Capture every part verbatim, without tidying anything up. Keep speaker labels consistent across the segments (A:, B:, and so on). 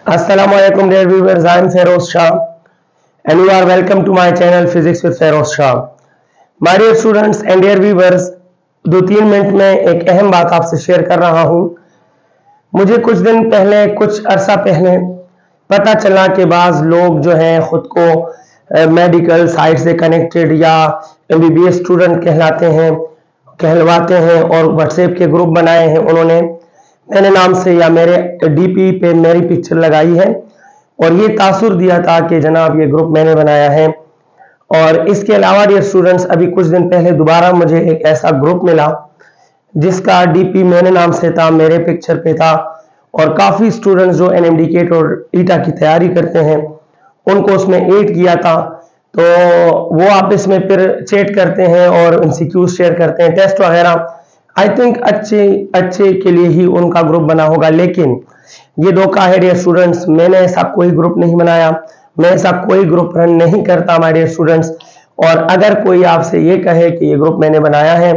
A: Assalamualaikum dear viewers, I am Feroz Shah and you are welcome to my channel Physics with Feroz Shah. My dear students and dear viewers, दो तीन minute में एक अहम बात आपसे share कर रहा हूं। मुझे कुछ दिन पहले कुछ अरसा पहले पता चला कि बाज़ लोग जो हैं खुद को मेडिकल साइड से कनेक्टेड या एमबीबीएस स्टूडेंट कहलाते हैं कहलवाते हैं और व्हाट्सएप के ग्रुप बनाए हैं। उन्होंने मेरे नाम से या मेरे डीपी पे मेरी पिक्चर लगाई है और ये तासुर दिया था कि जनाब ये ग्रुप मैंने बनाया है। और इसके अलावा डियर स्टूडेंट्स, अभी कुछ दिन पहले दोबारा मुझे एक ऐसा ग्रुप मिला जिसका डीपी मेरे नाम से था, मेरे पिक्चर पे था और काफ़ी स्टूडेंट्स जो एनएमडीकेट और ईटा की तैयारी करते हैं उनको उसमें ऐड किया था। तो वो आपस में फिर चैट करते हैं और एमसीक्यूज शेयर करते हैं, टेस्ट वगैरह। आई थिंक अच्छे अच्छे के लिए ही उनका ग्रुप बना होगा, लेकिन ये धोखा है डियर स्टूडेंट्स। मैंने ऐसा कोई ग्रुप नहीं बनाया, मैं ऐसा कोई ग्रुप रन नहीं करता माय डियर स्टूडेंट्स। और अगर कोई आपसे ये कहे कि ये ग्रुप मैंने बनाया है,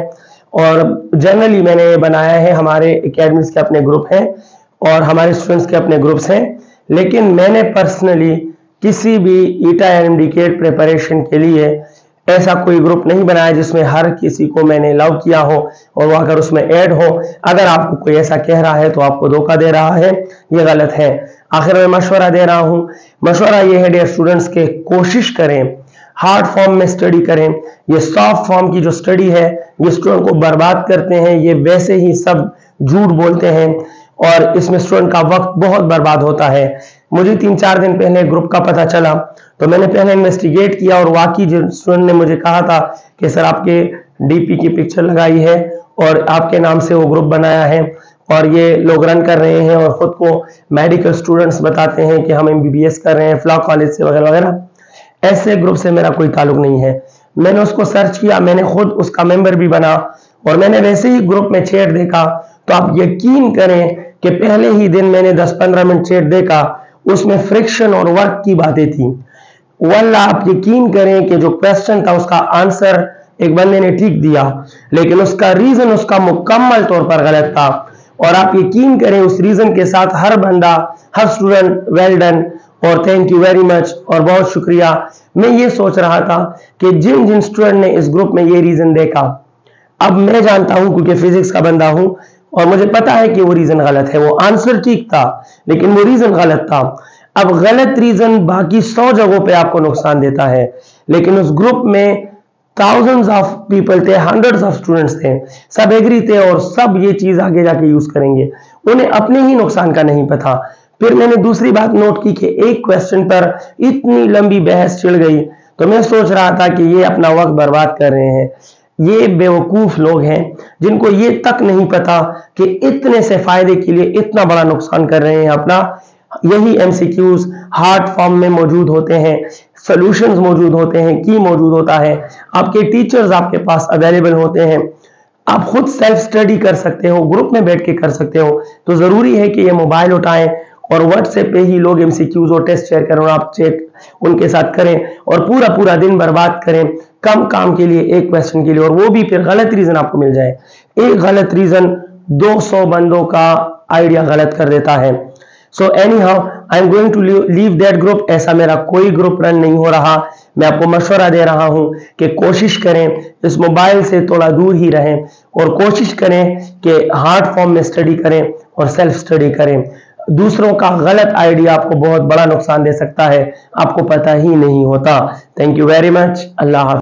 A: और जनरली मैंने ये बनाया है, हमारे एकेडमीज के अपने ग्रुप हैं और हमारे स्टूडेंट्स के अपने ग्रुप्स हैं, लेकिन मैंने पर्सनली किसी भी ईटा एनएमडीकेट प्रिपरेशन के लिए ऐसा कोई ग्रुप नहीं बनाया जिसमें हर किसी को मैंने लव किया हो और वो अगर उसमें ऐड हो। अगर आपको कोई ऐसा कह रहा है तो आपको धोखा दे रहा है, ये गलत है। आखिर में मशवरा दे रहा हूं, मशवरा ये है डियर स्टूडेंट्स के कोशिश करें, हार्ड फॉर्म में स्टडी करें। ये सॉफ्ट फॉर्म की जो स्टडी है ये स्टूडेंट को बर्बाद करते हैं, ये वैसे ही सब झूठ बोलते हैं और इसमें स्टूडेंट का वक्त बहुत बर्बाद होता है। मुझे तीन चार दिन पहले ग्रुप का पता चला तो मैंने पहले इन्वेस्टिगेट किया और वाकई जो स्टूडेंट ने मुझे कहा था कि सर आपके डीपी की पिक्चर लगाई है और आपके नाम से वो ग्रुप बनाया है और ये लोग रन कर रहे हैं और खुद को मेडिकल स्टूडेंट्स बताते हैं कि हम एमबीबीएस कर रहे हैं फ्लॉ कॉलेज से वगैरह वगैरह, ऐसे ग्रुप से मेरा कोई ताल्लुक नहीं है। मैंने उसको सर्च किया, मैंने खुद उसका मेंबर भी बना और मैंने वैसे ही ग्रुप में चैट देखा तो आप यकीन करें कि पहले ही दिन मैंने दस पंद्रह मिनट चैट देखा, उसमें फ्रिक्शन और वर्क की बातें थी। वल्लाह आप यकीन करें कि जो क्वेश्चन था उसका आंसर एक बंदे ने ठीक दिया, लेकिन उसका रीजन उसका मुकम्मल तौर पर गलत था। और आप यकीन करें उस रीजन के साथ हर बंदा, हर स्टूडेंट वेल डन और थैंक यू वेरी मच और बहुत शुक्रिया। मैं ये सोच रहा था कि जिन जिन स्टूडेंट ने इस ग्रुप में ये रीजन देखा, अब मैं जानता हूं क्योंकि फिजिक्स का बंदा हूं और मुझे पता है कि वो रीजन गलत है। वो आंसर ठीक था लेकिन वो रीजन गलत था। अब गलत रीजन बाकी सौ जगहों पे आपको नुकसान देता है, लेकिन उस ग्रुप में थाउजेंड्स ऑफ पीपल थे, हंड्रेड्स ऑफ स्टूडेंट्स थे, सब एग्री थे और सब ये चीज आगे जाके यूज करेंगे, उन्हें अपने ही नुकसान का नहीं पता। फिर मैंने दूसरी बात नोट की कि एक क्वेश्चन पर इतनी लंबी बहस छिड़ गई तो मैं सोच रहा था कि ये अपना वक्त बर्बाद कर रहे हैं। ये बेवकूफ लोग हैं जिनको ये तक नहीं पता कि इतने से फायदे के लिए इतना बड़ा नुकसान कर रहे हैं अपना। यही एमसीक्यूज हार्ड फॉर्म में मौजूद होते हैं, सॉल्यूशंस मौजूद होते हैं, की मौजूद होता है, आपके टीचर्स आपके पास अवेलेबल होते हैं, आप खुद सेल्फ स्टडी कर सकते हो, ग्रुप में बैठ के कर सकते हो। तो जरूरी है कि ये मोबाइल उठाएं और व्हाट्सएप पे ही लोग एमसीक्यूज और टेस्ट शेयर करें और आप चेक उनके साथ करें और पूरा पूरा दिन बर्बाद करें कम काम के लिए, एक क्वेश्चन के लिए, और वो भी फिर गलत रीजन आपको मिल जाए। एक गलत रीजन दो सौ बंदों का आइडिया गलत कर देता है। So anyhow I am going to leave that group. ऐसा मेरा कोई ग्रुप रन नहीं हो रहा। मैं आपको मशवरा दे रहा हूं कि कोशिश करें इस मोबाइल से थोड़ा दूर ही रहें और कोशिश करें कि हार्ड फॉर्म में स्टडी करें और सेल्फ स्टडी करें। दूसरों का गलत आइडिया आपको बहुत बड़ा नुकसान दे सकता है, आपको पता ही नहीं होता। Thank you very much. अल्लाह हाफ़िज़।